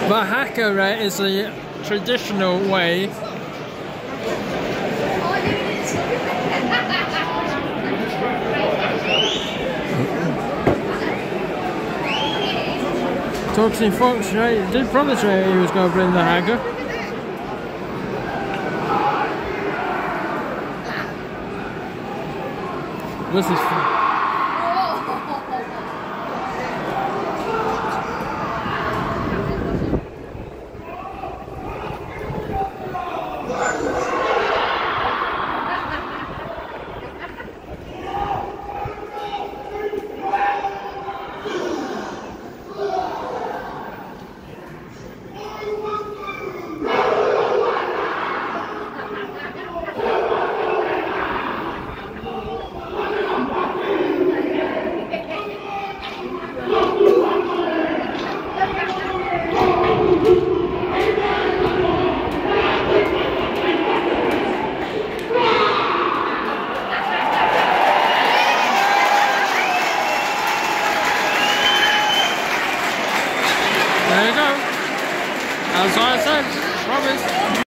The Haka is the traditional way. Talking Fox did promise me he was going to bring the Haka. This is fun. There you go. As I said, promise.